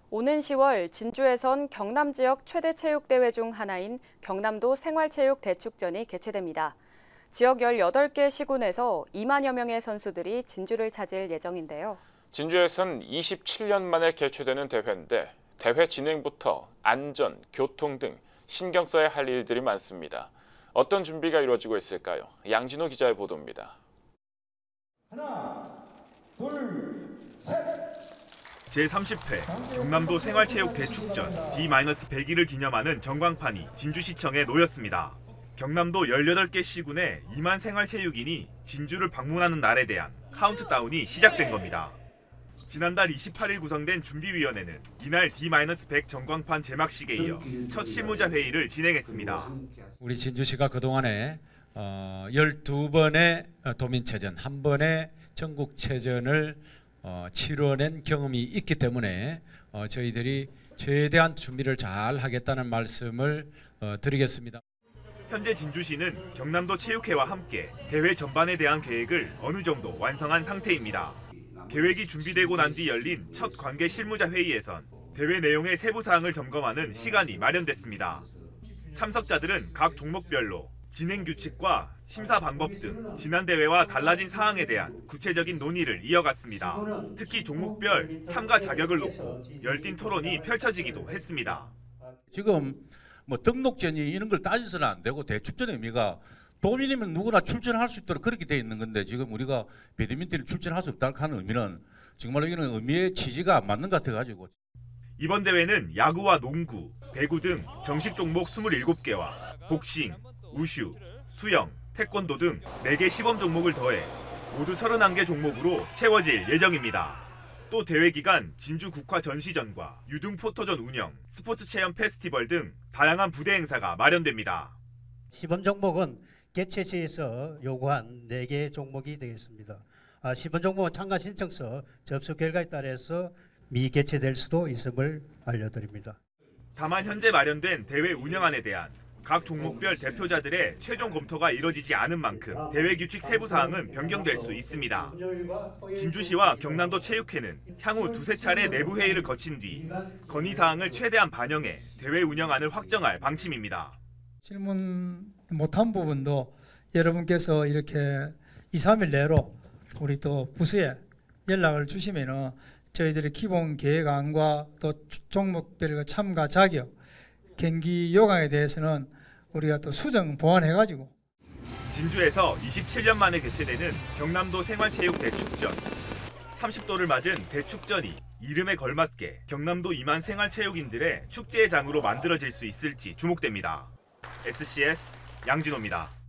오는 10월 진주에선 경남 지역 최대 체육대회 중 하나인 경남도 생활체육 대축전이 개최됩니다. 지역 18개 시군에서 2만여 명의 선수들이 진주를 찾을 예정인데요. 진주에선 27년 만에 개최되는 대회인데 대회 진행부터 안전, 교통 등 신경 써야 할 일들이 많습니다. 어떤 준비가 이루어지고 있을까요? 양진호 기자의 보도입니다. 하나, 둘, 셋! 제30회 경남도 생활체육 대축전 D-100일을 기념하는 전광판이 진주시청에 놓였습니다. 경남도 18개 시군의 2만 생활체육인이 진주를 방문하는 날에 대한 카운트다운이 시작된 겁니다. 지난달 28일 구성된 준비위원회는 이날 D-100 전광판 제막식에 이어 첫 실무자 회의를 진행했습니다. 우리 진주시가 그동안에 12번의 도민체전, 한 번의 전국체전을 치러낸 경험이 있기 때문에 저희들이 최대한 준비를 잘 하겠다는 말씀을 드리겠습니다. 현재 진주시는 경남도 체육회와 함께 대회 전반에 대한 계획을 어느 정도 완성한 상태입니다. 계획이 준비되고 난 뒤 열린 첫 관계 실무자 회의에선 대회 내용의 세부 사항을 점검하는 시간이 마련됐습니다. 참석자들은 각 종목별로 진행 규칙과 심사 방법 등 지난 대회와 달라진 사항에 대한 구체적인 논의를 이어갔습니다. 특히 종목별 참가 자격을 놓고 열띤 토론이 펼쳐지기도 했습니다. 지금 등록전이 이런 걸 따져서는 안 되고 대축전의 의미가 도민이면 누구나 출전할 수 있도록 그렇게 돼 있는 건데 지금 우리가 배드민턴을 출전할 수 없다는 하는 의미는 정말로 이런 의미의 취지가 안 맞는 것 같아가지고. 이번 대회는 야구와 농구, 배구 등 정식 종목 27개와 복싱, 우슈, 수영, 태권도 등 4개 시범 종목을 더해 모두 31개 종목으로 채워질 예정입니다. 또 대회 기간 진주 국화 전시전과 유등 포토전 운영, 스포츠 체험 페스티벌 등 다양한 부대 행사가 마련됩니다. 시범 종목은 개최 시에서 요구한 4개 종목이 되겠습니다. 시범 종목은 참가 신청서 접수 결과에 따라서 미개최될 수도 있음을 알려드립니다. 다만 현재 마련된 대회 운영안에 대한 각 종목별 대표자들의 최종 검토가 이뤄지지 않은 만큼 대회 규칙 세부 사항은 변경될 수 있습니다. 진주시와 경남도 체육회는 향후 2~3차례 내부 회의를 거친 뒤 건의 사항을 최대한 반영해 대회 운영안을 확정할 방침입니다. 질문 못한 부분도 여러분께서 이렇게 2~3일 내로 우리 또 부서에 연락을 주시면은 저희들의 기본 계획안과 또 종목별 참가 자격, 경기 요강에 대해서는 우리가 또 수정 보완해가지고. 진주에서 27년 만에 개최되는 경남도 생활체육 대축전. 30도를 맞은 대축전이 이름에 걸맞게 경남도 2만 생활체육인들의 축제의 장으로 만들어질 수 있을지 주목됩니다. SCS 양진호입니다.